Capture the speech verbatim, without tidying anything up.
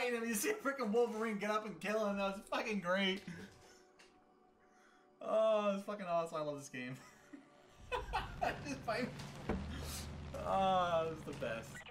fighting him. You see a freaking Wolverine get up and kill him. That was fucking great. Oh, it's fucking awesome. I love this game. Just fight. Oh, that was the best.